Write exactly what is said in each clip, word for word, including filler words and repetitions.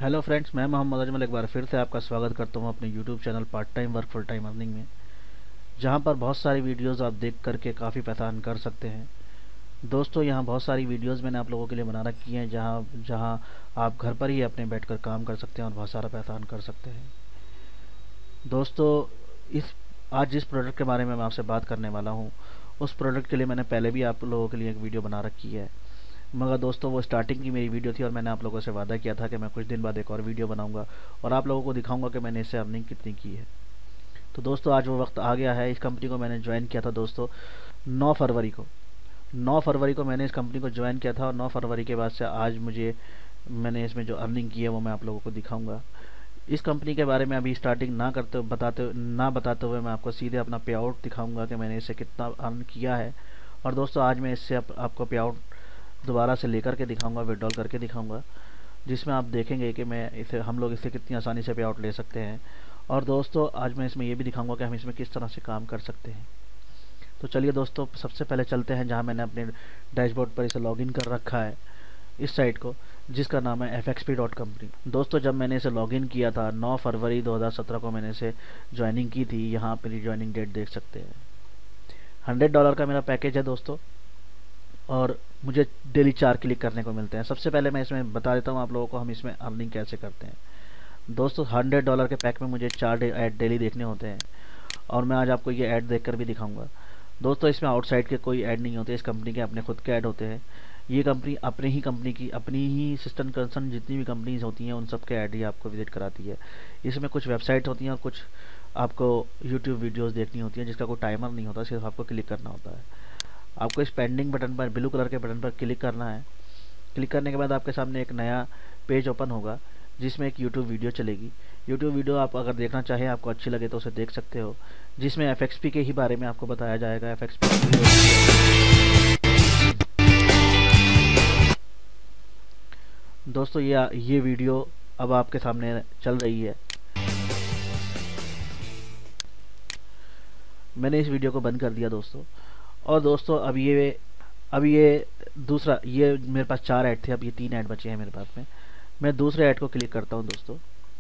Hello friends, मैं मोहम्मद अजमल एक बार फिर से आपका स्वागत करता हूं अपने YouTube channel part time work full time earning में, जहां पर बहुत सारी वीडियोस आप देख करके काफ़ी पैसा अर्न कर सकते हैं। दोस्तों, यहां बहुत सारी वीडियोस मैंने आप लोगों के लिए बना रखी हैं, जहां जहां आप घर पर ही अपने बैठकर काम कर सकते हैं और बहुत सारा पैसा अर्न कर सकते हैं। दोस्तों, इस आज जिस प्रोडक्ट के बारे में मैं आपसे बात करने वाला हूँ, उस प्रोडक्ट के लिए मैंने पहले भी आप लोगों के लिए एक वीडियो बना रखी है, मगर दोस्तों वो स्टार्टिंग की मेरी वीडियो थी और मैंने आप लोगों से वादा किया था कि मैं कुछ दिन बाद एक और वीडियो बनाऊंगा और आप लोगों को दिखाऊंगा कि मैंने इससे अर्निंग कितनी की है। तो दोस्तों, आज वो वक्त आ गया है। इस कंपनी को मैंने ज्वाइन किया था दोस्तों नौ फरवरी को नौ फरवरी को मैंने इस कंपनी को ज्वाइन किया था और नौ फरवरी के बाद से आज मुझे मैंने इसमें जो अर्निंग की है वो मैं आप लोगों को दिखाऊंगा। इस कंपनी के बारे में अभी स्टार्टिंग ना करते बताते ना बताते हुए मैं आपको सीधे अपना पे आउट दिखाऊंगा कि मैंने इससे कितना अर्न किया है। और दोस्तों, आज मैं इससे आप, आपको पे आउट दोबारा से लेकर के दिखाऊंगा, विड्रॉल करके दिखाऊंगा, जिसमें आप देखेंगे कि मैं इसे हम लोग इससे कितनी आसानी से पे आउट ले सकते हैं। और दोस्तों, आज मैं इसमें ये भी दिखाऊंगा कि हम इसमें किस तरह से काम कर सकते हैं। तो चलिए दोस्तों, सबसे पहले चलते हैं जहां मैंने अपने डैशबोर्ड पर इसे लॉगिन कर रखा है, इस साइट को, जिसका नाम है F X P dot company. दोस्तों, जब मैंने इसे लॉगिन किया था नौ फरवरी दो हज़ार सत्रह को मैंने इसे ज्वाइनिंग की थी। यहाँ आप मेरी ज्वाइनिंग डेट देख सकते हैं। हंड्रेड डॉलर का मेरा पैकेज है दोस्तों, और मुझे डेली चार क्लिक करने को मिलते हैं। सबसे पहले मैं इसमें बता देता हूँ आप लोगों को हम इसमें अर्निंग कैसे करते हैं। दोस्तों, हंड्रेड डॉलर के पैक में मुझे चार ऐड डेली देखने होते हैं और मैं आज आपको ये ऐड देखकर भी दिखाऊंगा। दोस्तों, इसमें आउटसाइड के कोई ऐड नहीं होते, इस कंपनी के अपने खुद के ऐड होते हैं। ये कंपनी अपने ही कंपनी की अपनी ही सिस्टम कंसर्न जितनी भी कंपनीज होती हैं उन सब के ऐड ही आपको विजिट कराती है। इसमें कुछ वेबसाइट होती हैं और कुछ आपको यूट्यूब वीडियोस देखनी होती हैं, जिसका कोई टाइमर नहीं होता, सिर्फ आपको क्लिक करना होता है। आपको इस पेंडिंग बटन पर, ब्लू कलर के बटन पर क्लिक करना है। क्लिक करने के बाद आपके सामने एक नया पेज ओपन होगा, जिसमें एक यूट्यूब वीडियो चलेगी। यूट्यूब वीडियो आप अगर देखना चाहें, आपको अच्छी लगे तो उसे देख सकते हो, जिसमें एफ एक्स पी के ही बारे में आपको बताया जाएगा। एफ एक्स पी दोस्तों, ये ये वीडियो अब आपके सामने चल रही है। मैंने इस वीडियो को बंद कर दिया दोस्तों। और दोस्तों, अब ये अब ये दूसरा, ये मेरे पास चार ऐड थे, अब ये तीन ऐड बचे हैं मेरे पास में। मैं दूसरे ऐड को क्लिक करता हूं दोस्तों।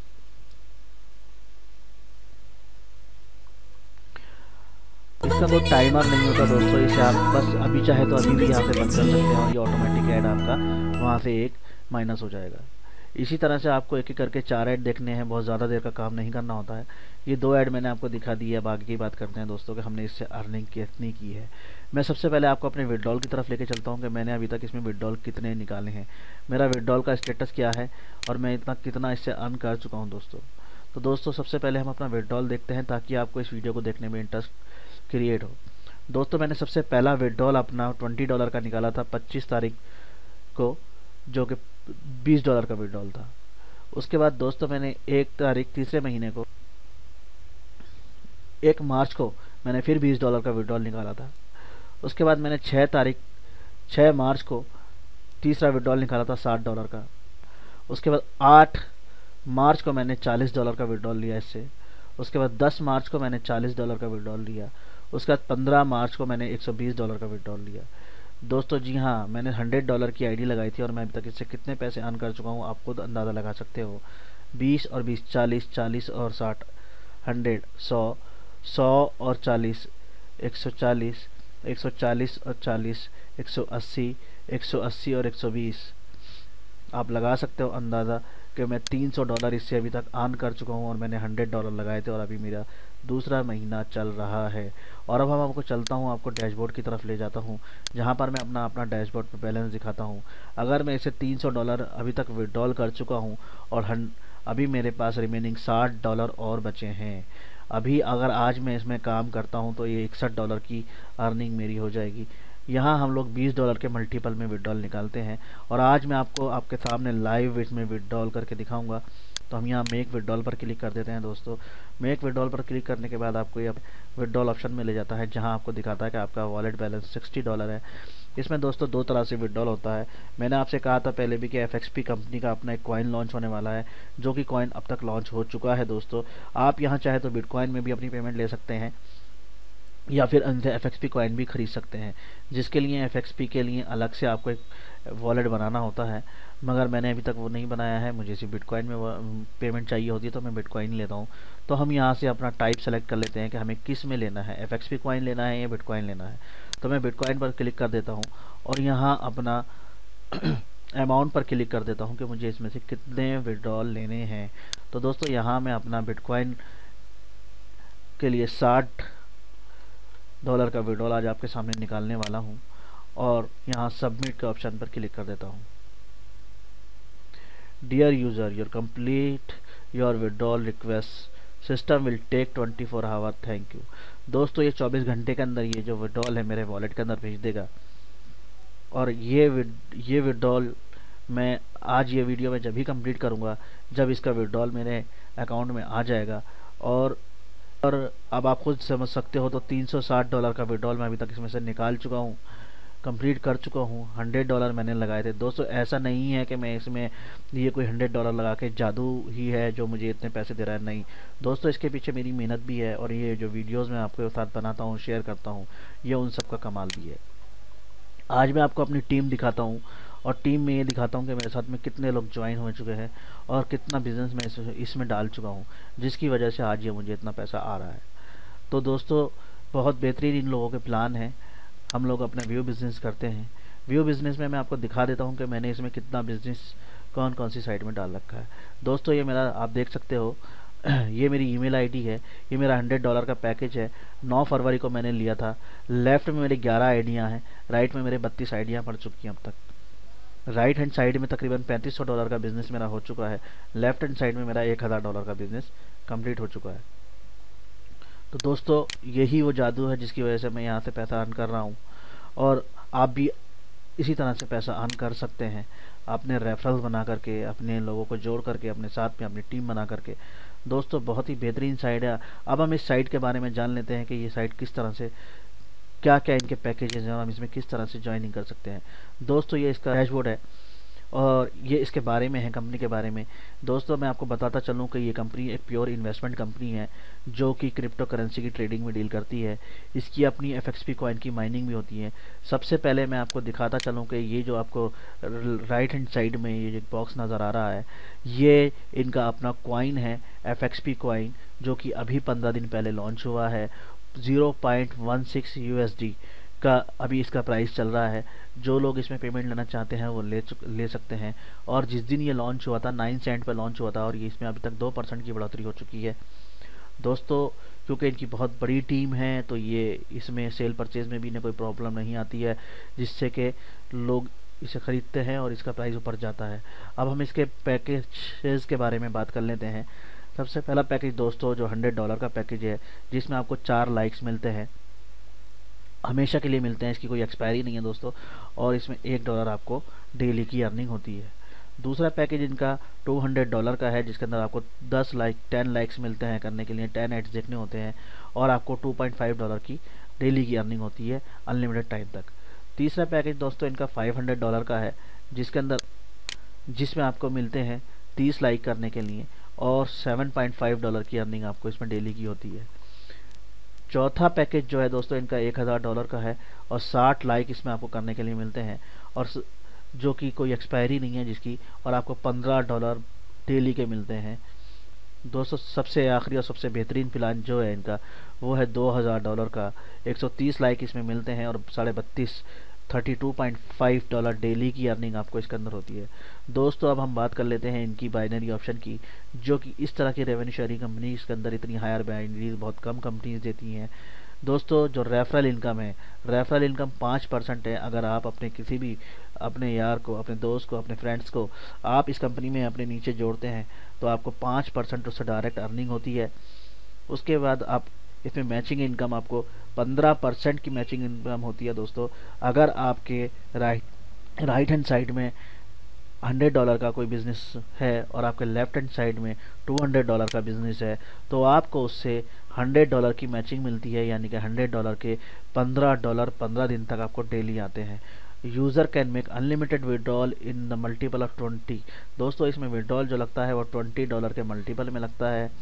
इसका कोई टाइमर नहीं होता दोस्तों, इसे आप बस अभी चाहे तो अभी भी यहाँ से बंद कर सकते हैं और ये ऑटोमेटिक ऐड आपका वहाँ से एक माइनस हो जाएगा। इसी तरह से आपको एक एक करके चार ऐड देखने हैं, बहुत ज़्यादा देर का काम नहीं करना होता है। ये दो ऐड मैंने आपको दिखा दी है। अब आगे की बात करते हैं दोस्तों कि हमने इससे अर्निंग कितनी की है। मैं सबसे पहले आपको अपने विड्रॉल की तरफ लेके चलता हूँ कि मैंने अभी तक इसमें विड्रॉल कितने निकाले हैं, मेरा विड्रॉल का स्टेटस क्या है और मैं इतना कितना इससे अर्न कर चुका हूँ दोस्तों। तो दोस्तों, सबसे पहले हम अपना विड्रॉल देखते हैं ताकि आपको इस वीडियो को देखने में इंटरेस्ट क्रिएट हो। दोस्तों, मैंने सबसे पहला विड्रॉल अपना ट्वेंटी डॉलर का निकाला था पच्चीस तारीख को, जो कि बीस डॉलर का विड्रॉल था। उसके बाद दोस्तों, मैंने एक तारीख तीसरे महीने को एक मार्च को मैंने फिर बीस डॉलर का विड्रॉल निकाला था। उसके बाद मैंने छः तारीख छः मार्च को तीसरा विड्रॉल निकाला था साठ डॉलर का। उसके बाद आठ मार्च को मैंने चालीस डॉलर का विड्रॉल लिया इससे। उसके बाद दस मार्च को मैंने चालीस डॉलर का विड्रॉल लिया। उसके बाद पंद्रह मार्च को मैंने एक सौ बीस डॉलर का विड्रॉल लिया। दोस्तों, जी हाँ, मैंने हंड्रेड डॉलर की आईडी लगाई थी और मैं अभी तक इससे कितने पैसे अर्न कर चुका हूँ आप खुद अंदाज़ा लगा सकते हो। बीस और बीस, चालीस, चालीस और साठ, हंड्रेड, सौ, सौ और चालीस, एक सौ चालीस, एक सौ चालीस और चालीस, एक सौ अस्सी, एक सौ अस्सी और एक सौ बीस। आप लगा सकते हो अंदाज़ा कि मैं तीन सौ डॉलर इससे अभी तक अर्न कर चुका हूँ और मैंने हंड्रेड डॉलर लगाए थे और अभी मेरा दूसरा महीना चल रहा है। और अब हम आपको चलता हूँ, आपको डैशबोर्ड की तरफ ले जाता हूँ, जहाँ पर मैं अपना अपना डैशबोर्ड पर बैलेंस दिखाता हूँ। अगर मैं इसे तीन सौ डॉलर अभी तक विड्रॉल कर चुका हूँ और हन अभी मेरे पास रिमेनिंग साठ डॉलर और बचे हैं। अभी अगर आज मैं इसमें काम करता हूँ तो ये इकसठ डॉलर की अर्निंग मेरी हो जाएगी। यहाँ हम लोग बीस डॉलर के मल्टीपल में विड्रॉल निकालते हैं और आज मैं आपको आपके सामने लाइव इसमें विड्रॉल करके दिखाऊंगा। तो हम यहाँ मेक विड्रॉल पर क्लिक कर देते हैं दोस्तों। मेक विड्रॉल पर क्लिक करने के बाद आपको ये विड्रॉल ऑप्शन में ले जाता है, जहाँ आपको दिखाता है कि आपका वॉलेट बैलेंस सिक्सटी डॉलर है। इसमें दोस्तों दो तरह से विड्रॉल होता है। मैंने आपसे कहा था पहले भी कि एफ एक्स पी कंपनी का अपना एक कॉइन लॉन्च होने वाला है, जो कि कॉइन अब तक लॉन्च हो चुका है दोस्तों। आप यहाँ चाहे तो बिटकॉइन में भी अपनी पेमेंट ले सकते हैं या फिर उनसे एफ एक्स पी कॉइन भी खरीद सकते हैं, जिसके लिए एफ एक्स पी के लिए अलग से आपको एक वॉलेट बनाना होता है। मगर मैंने अभी तक वो नहीं बनाया है। मुझे सिर्फ बिटकॉइन में पेमेंट चाहिए होती है तो मैं बिटकॉइन लेता हूँ। तो हम यहाँ से अपना टाइप सेलेक्ट कर लेते हैं कि हमें किस में लेना है, एफ एक्स पी कॉइन लेना है या बिटकॉइन लेना है। तो मैं बिटकॉइन पर क्लिक कर देता हूँ और यहाँ अपना अमाउंट पर क्लिक कर देता हूँ कि मुझे इसमें से कितने विड्रॉल लेने हैं। तो दोस्तों यहाँ मैं अपना बिटकॉइन के लिए साठ डॉलर का विड्रॉल आज आपके सामने निकालने वाला हूँ और यहाँ सबमिट के ऑप्शन पर क्लिक कर देता हूँ। Dear user, your complete your withdrawal request, system will take twenty four hour, thank you. दोस्तों ये चौबीस घंटे के अंदर ये जो विड्रॉल है मेरे वॉलेट के अंदर भेज देगा और ये विड ये विड्रॉल मैं आज ये वीडियो में जब भी कंप्लीट करूँगा जब इसका विड्रॉल मेरे अकाउंट में आ जाएगा। और और अब आप खुद समझ सकते हो तो तीन सौ साठ डॉलर का विड्रॉल मैं अभी तक इसमें से निकाल चुका हूँ, कंप्लीट कर चुका हूँ। हंड्रेड डॉलर मैंने लगाए थे। दोस्तों ऐसा नहीं है कि मैं इसमें ये कोई हंड्रेड डॉलर लगा के जादू ही है जो मुझे इतने पैसे दे रहा है, नहीं दोस्तों, इसके पीछे मेरी मेहनत भी है और ये जो वीडियोज़ मैं आपके साथ बनाता हूँ, शेयर करता हूँ, ये उन सब का कमाल भी है। आज मैं आपको अपनी टीम दिखाता हूँ और टीम में ये दिखाता हूँ कि मेरे साथ में कितने लोग ज्वाइन हो चुके हैं और कितना बिजनेस मैं इस, इसमें डाल चुका हूँ, जिसकी वजह से आज ये मुझे इतना पैसा आ रहा है। तो दोस्तों बहुत बेहतरीन इन लोगों के प्लान हैं। हम लोग अपना व्यू बिजनेस करते हैं। व्यू बिजनेस में मैं आपको दिखा देता हूँ कि मैंने इसमें कितना बिजनेस कौन कौन सी साइट में डाल रखा है। दोस्तों ये मेरा आप देख सकते हो ये मेरी ईमेल आईडी है, ये मेरा हंड्रेड डॉलर का पैकेज है। नौ फरवरी को मैंने लिया था। लेफ्ट में मेरी ग्यारह आइडियाँ हैं, राइट में मेरे बत्तीस आइडियाँ पड़ चुकी हैं अब तक। राइट हैंड साइड में तकरीबन पैंतीस सौ डॉलर का बिजनेस मेरा हो चुका है। लेफ्ट हैंड साइड में मेरा एक हज़ार डॉलर का बिजनेस कंप्लीट हो चुका है। तो दोस्तों यही वो जादू है जिसकी वजह से मैं यहाँ से पैसा अर्न कर रहा हूँ और आप भी इसी तरह से पैसा अर्न कर सकते हैं अपने रेफरल बना करके, अपने लोगों को जोड़ करके, अपने साथ में अपनी टीम बना करके। दोस्तों बहुत ही बेहतरीन साइट है। अब हम इस साइट के बारे में जान लेते हैं कि ये साइट किस तरह से, क्या क्या इनके पैकेजेस हैं और हम इसमें किस तरह से ज्वाइनिंग कर सकते हैं। दोस्तों ये इसका डैशबोर्ड है और ये इसके बारे में है, कंपनी के बारे में। दोस्तों मैं आपको बताता चलूँ कि ये कंपनी एक प्योर इन्वेस्टमेंट कंपनी है जो कि क्रिप्टो करेंसी की ट्रेडिंग में डील करती है। इसकी अपनी एफ एक्स पी कॉइन की माइनिंग भी होती है। सबसे पहले मैं आपको दिखाता चलूँ कि ये जो आपको राइट हैंड साइड में ये जो बॉक्स नज़र आ रहा है, ये इनका अपना कॉइन है एफ एक्स पी कॉइन, जो कि अभी पंद्रह दिन पहले लॉन्च हुआ है। Zero point one six U S D का अभी इसका प्राइस चल रहा है। जो लोग इसमें पेमेंट लेना चाहते हैं वो ले ले सकते हैं। और जिस दिन ये लॉन्च हुआ था नाइन सेंट पर लॉन्च हुआ था और ये इसमें अभी तक दो परसेंट की बढ़ोतरी हो चुकी है। दोस्तों क्योंकि इनकी बहुत बड़ी टीम है तो ये इसमें सेल परचेज में भी इन्हें कोई प्रॉब्लम नहीं आती है, जिससे कि लोग इसे ख़रीदते हैं और इसका प्राइस ऊपर जाता है। अब हम इसके पैकेजेस के बारे में बात कर लेते हैं। सबसे पहला पैकेज दोस्तों जो हंड्रेड डॉलर का पैकेज है, जिसमें आपको चार लाइक्स मिलते हैं, हमेशा के लिए मिलते हैं, इसकी कोई एक्सपायरी नहीं है दोस्तों। और इसमें एक डॉलर आपको डेली की अर्निंग होती है। दूसरा पैकेज इनका टू हंड्रेड डॉलर का है, जिसके अंदर आपको दस लाइक टेन लाइक्स मिलते हैं करने के लिए, टेन एड्स देखने होते हैं और आपको टू पॉइंट फाइव डॉलर की डेली की अर्निंग होती है अनलिमिटेड टाइम तक। तीसरा पैकेज दोस्तों इनका फाइव हंड्रेड डॉलर का है, जिसके अंदर जिसमें आपको मिलते हैं तीस लाइक करने के लिए और सेवन पॉइंट फाइव डॉलर की अर्निंग आपको इसमें डेली की होती है। चौथा पैकेज जो है दोस्तों इनका एक हज़ार डॉलर का है और साठ लाइक इसमें आपको करने के लिए मिलते हैं और जो कि कोई एक्सपायरी नहीं है जिसकी, और आपको पंद्रह डॉलर डेली के मिलते हैं। दोस्तों सबसे आखिरी और सबसे बेहतरीन प्लान जो है इनका वो है दो हज़ार डॉलर का। एक सौ तीस लाइक इसमें मिलते हैं और साढ़े बत्तीस thirty two point five dollar daily की अर्निंग आपको इसके अंदर होती है। दोस्तों अब हम बात कर लेते हैं इनकी बाइनरी ऑप्शन की, जो कि इस तरह की रेवेन्यू शेयरिंग कंपनी इसके अंदर इतनी हायर बाइनरीज बहुत कम कंपनीज देती हैं। दोस्तों जो रेफरल इनकम है, रेफरल इनकम पाँच परसेंट है। अगर आप अपने किसी भी अपने यार को, अपने दोस्त को, अपने फ्रेंड्स को आप इस कंपनी में अपने नीचे जोड़ते हैं तो आपको पाँच परसेंट उससे डायरेक्ट अर्निंग होती है। उसके बाद आप इसमें मैचिंग इनकम आपको पंद्रह परसेंट की मैचिंग इनकम होती है। दोस्तों अगर आपके राइट राइट हैंड साइड में हंड्रेड डॉलर का कोई बिजनेस है और आपके लेफ्ट हैंड साइड में टू हंड्रेड डॉलर का बिजनेस है तो आपको उससे हंड्रेड डॉलर की मैचिंग मिलती है, यानी कि हंड्रेड डॉलर के पंद्रह डॉलर पंद्रह दिन तक आपको डेली आते हैं। User can make unlimited withdrawal in the multiple of twenty. दोस्तों इसमें विड्रॉल जो लगता है वो ट्वेंटी डॉलर के मल्टीपल में लगता है।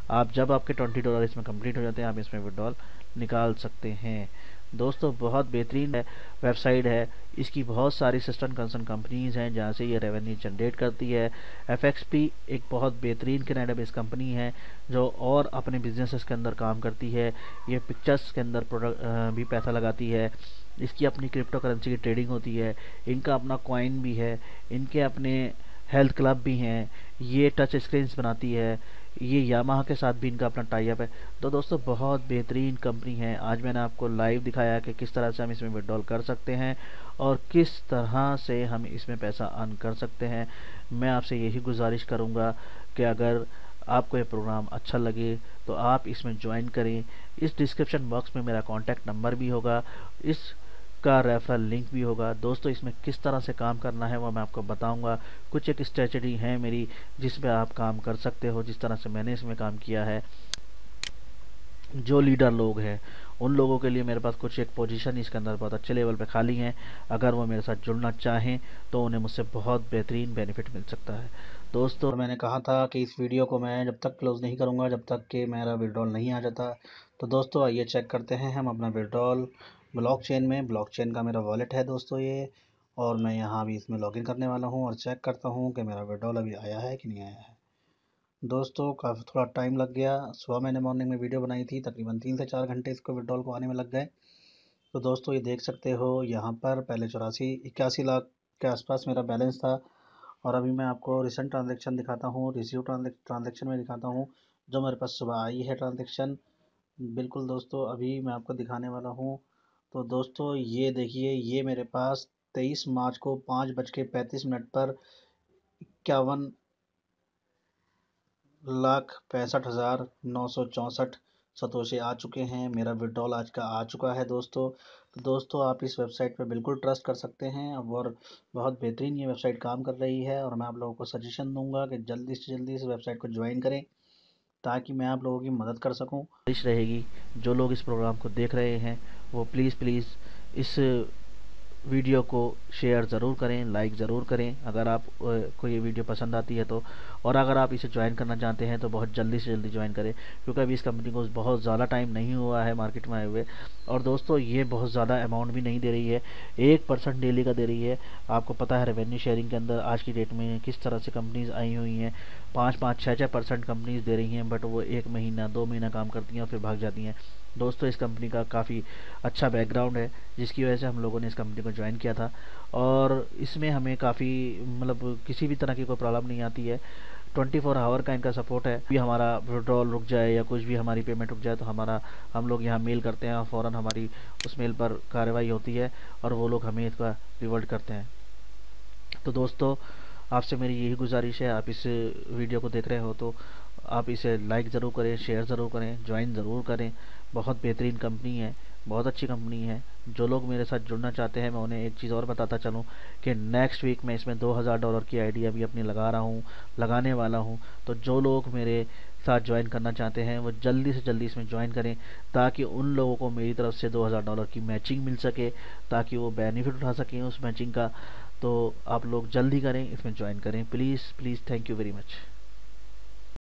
आप जब आपके ट्वेंटी डॉलर इसमें कंप्लीट हो जाते हैं आप इसमें विड्रॉल निकाल सकते हैं। दोस्तों बहुत बेहतरीन है वेबसाइट है, इसकी बहुत सारी सिस्टम कंसर्न कंपनीज हैं जहाँ से ये रेवेन्यू जनरेट करती है। एफ एक्स पी एक बहुत बेहतरीन कनाडा बेस्ड कंपनी है जो और अपने बिजनेसेस के अंदर काम करती है। ये पिक्चर्स के अंदर प्रोडक्ट भी पैसा लगाती है। इसकी अपनी क्रिप्टो करेंसी की ट्रेडिंग होती है, इनका अपना कॉइन भी है, इनके अपने हेल्थ क्लब भी हैं, ये टच स्क्रीन्स बनाती है, ये यामाहा के साथ भी इनका अपना टाई अप है। तो दोस्तों बहुत बेहतरीन कंपनी है। आज मैंने आपको लाइव दिखाया कि किस तरह से हम इसमें विड्रॉल कर सकते हैं और किस तरह से हम इसमें पैसा अर्न कर सकते हैं। मैं आपसे यही गुजारिश करूँगा कि अगर आपको ये प्रोग्राम अच्छा लगे तो आप इसमें ज्वाइन करें। इस डिस्क्रिप्शन बॉक्स में मेरा कॉन्टैक्ट नंबर भी होगा, इस का रेफरल लिंक भी होगा। दोस्तों इसमें किस तरह से काम करना है वो मैं आपको बताऊंगा। कुछ एक स्ट्रेटजी है मेरी जिसमें आप काम कर सकते हो, जिस तरह से मैंने इसमें काम किया है। जो लीडर लोग हैं उन लोगों के लिए मेरे पास कुछ एक पोजीशन इसके अंदर बहुत अच्छे लेवल पे खाली हैं, अगर वो मेरे साथ जुड़ना चाहें तो उन्हें मुझसे बहुत बेहतरीन बेनिफिट मिल सकता है। दोस्तों मैंने कहा था कि इस वीडियो को मैं जब तक क्लोज नहीं करूंगा जब तक कि मेरा विड्रॉल नहीं आ जाता। तो दोस्तों आइए चेक करते हैं हम अपना विड्रॉल ब्लॉकचेन में। ब्लॉकचेन का मेरा वॉलेट है दोस्तों ये, और मैं यहाँ अभी इसमें लॉगिन करने वाला हूँ और चेक करता हूँ कि मेरा विड्रॉल अभी आया है कि नहीं आया है। दोस्तों काफ़ी थोड़ा टाइम लग गया, सुबह मैंने मॉर्निंग में वीडियो बनाई थी, तकरीबन तीन से चार घंटे इसको विड्रॉल को आने में लग गए। तो दोस्तों ये देख सकते हो यहाँ पर पहले चौरासी इक्यासी लाख के आसपास मेरा बैलेंस था, और अभी मैं आपको रिसेंट ट्रांजेक्शन दिखाता हूँ, रिसीव ट्रांजेक्शन में दिखाता हूँ जो मेरे पास सुबह आई है ट्रांजेक्शन। बिल्कुल दोस्तों अभी मैं आपको दिखाने वाला हूँ। तो दोस्तों ये देखिए, ये मेरे पास तेईस मार्च को पाँच बज के पैंतीस मिनट पर इक्यावन लाख पैंसठ हज़ार नौ सौ चौंसठ सतोशे आ चुके हैं। मेरा विड्रॉल आज का आ चुका है दोस्तों। तो दोस्तों आप इस वेबसाइट पर बिल्कुल ट्रस्ट कर सकते हैं, और बहुत बेहतरीन ये वेबसाइट काम कर रही है। और मैं आप लोगों को सजेशन दूंगा कि जल्दी से जल्दी इस वेबसाइट को ज्वाइन करें ताकि मैं आप लोगों की मदद कर सकूं। कोशिश रहेगी जो लोग इस प्रोग्राम को देख रहे हैं वो प्लीज़ प्लीज़ इस वीडियो को शेयर ज़रूर करें, लाइक ज़रूर करें अगर आप को ये वीडियो पसंद आती है तो। और अगर आप इसे ज्वाइन करना चाहते हैं तो बहुत जल्दी से जल्दी ज्वाइन करें, क्योंकि अभी इस कंपनी को बहुत ज़्यादा टाइम नहीं हुआ है मार्केट में आए हुए। और दोस्तों ये बहुत ज़्यादा अमाउंट भी नहीं दे रही है, एक परसेंट डेली का दे रही है। आपको पता है रेवेन्यू शेयरिंग के अंदर आज की डेट में किस तरह से कंपनीज आई हुई हैं, पाँच पाँच छः छः परसेंट कंपनीज दे रही हैं, बट वो एक महीना दो महीना काम करती हैं और फिर भाग जाती हैं। दोस्तों इस कंपनी का काफ़ी अच्छा बैकग्राउंड है जिसकी वजह से हम लोगों ने इस कंपनी को ज्वाइन किया था, और इसमें हमें काफ़ी मतलब किसी भी तरह की कोई प्रॉब्लम नहीं आती है। ट्वेंटी फोर आवर का इनका सपोर्ट है। भी हमारा विड्रॉल रुक जाए या कुछ भी हमारी पेमेंट रुक जाए तो हमारा हम लोग यहाँ मेल करते हैं और फ़ौरन हमारी उस मेल पर कार्रवाई होती है और वो लोग हमें इसका रिवर्ट करते हैं। तो दोस्तों आपसे मेरी यही गुजारिश है, आप इस वीडियो को देख रहे हो तो आप इसे लाइक ज़रूर करें, शेयर ज़रूर करें, ज्वाइन ज़रूर करें। बहुत बेहतरीन कंपनी है, बहुत अच्छी कंपनी है। जो लोग मेरे साथ जुड़ना चाहते हैं मैं उन्हें एक चीज़ और बताता चलूं कि नेक्स्ट वीक मैं इसमें दो हज़ार डॉलर की आईडी अभी अपनी लगा रहा हूं, लगाने वाला हूं। तो जो लोग मेरे साथ ज्वाइन करना चाहते हैं वो जल्दी से जल्दी इसमें ज्वाइन करें ताकि उन लोगों को मेरी तरफ से दो हज़ार डॉलर की मैचिंग मिल सके, ताकि वो बेनिफिट उठा सकें उस मैचिंग का। तो आप लोग जल्दी करें, इसमें ज्वाइन करें please please. Thank you very much.